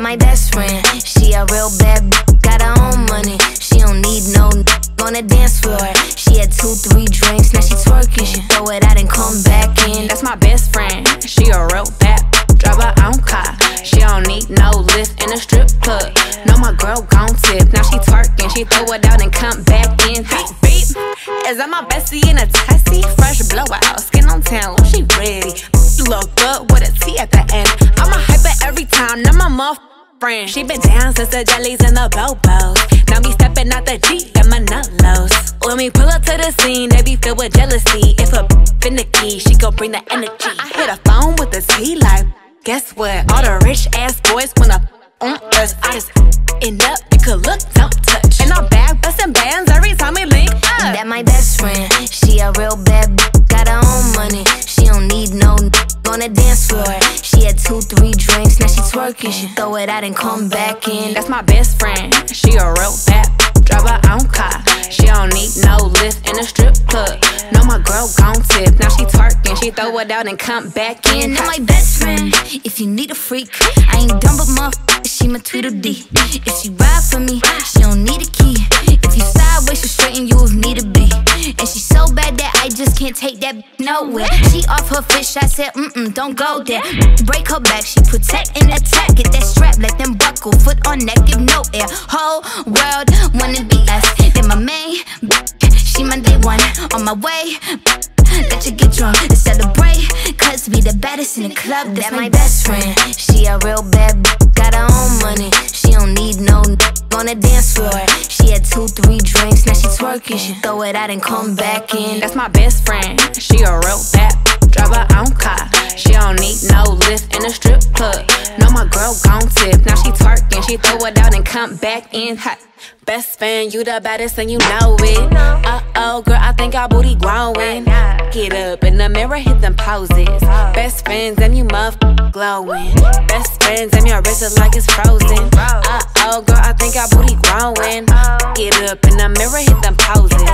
my best friend. She a real bad got her own money. She don't need no on the dance floor. She had 2, 3 drinks, now she twerking. She throw it out and come back in. That's my best friend. She a real bad drive her own car. She don't need no lift in a strip club. No, my girl gon' tip. Now she twerking, she throw it out and come back in. Beep, beep. Is that my bestie in a tessie? Fresh blowout, skin on town, she ready. Look good with a T at the end. I'm a hyper every time, now my muff friend. She been down since the jellies and the bobos. Now me stepping out the Jeep, got my nut lows. When we pull up to the scene, they be filled with jealousy. If a finicky, she gon' bring the energy. I hit a phone with the T like, guess what? All the rich ass boys wanna on us. I just end up, you could look, don't touch. And I'm back bustin' bands every time we link up. That my best friend. She a real bad got her own money. She don't need no on the dance floor. She had 2, 3 drinks, now she twerking. She throw it out and come back in. That's my best friend. She a real bad drive her own car. She don't need no lift in a strip club. No, my girl gon' tip. Now she twerking, she throw it out and come back in. That my best friend. If you need a freak, I ain't dumb but motherfucker, she my Tweedledee. If she ride for me, she don't need a key. If you sideways, she straighten you if need to be. And she so bad that I just can't take that nowhere. She off her fish, I said, don't go there. Break her back, she protect and attack. Get that strap, let them buckle, foot on neck, give no air. Whole world wanna be us. Then my main, she my day one. On my way, let you get drunk and celebrate, cause we the baddest in the club. That's my best friend. She a real bad got her own money. She don't need no on the dance floor. She had 2, 3 drinks, now she twerking. She throw it out and come back in. That's my best friend. She a real bad drive her own car. She don't need no lift in a strip club. No, my girl gon' tip. Now she twerking, she throw it out and come back in hot. Best friend, you the baddest and you know it. Uh-oh, girl, I think our booty growing. Get up in the mirror, hit them poses. Best friends, and you muff glowing. Best friends, and your wrist is like it's frozen. Uh-oh, girl, I think our booty growing. Get up in the mirror, hit them poses.